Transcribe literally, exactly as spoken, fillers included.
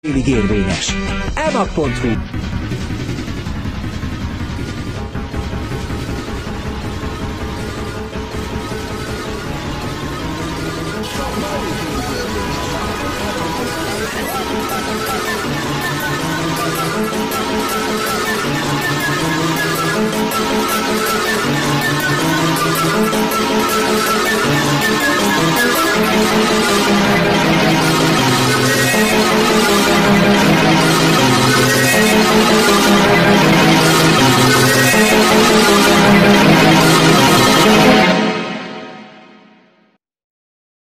Évig érvényes. emag pont hu We'll be right back.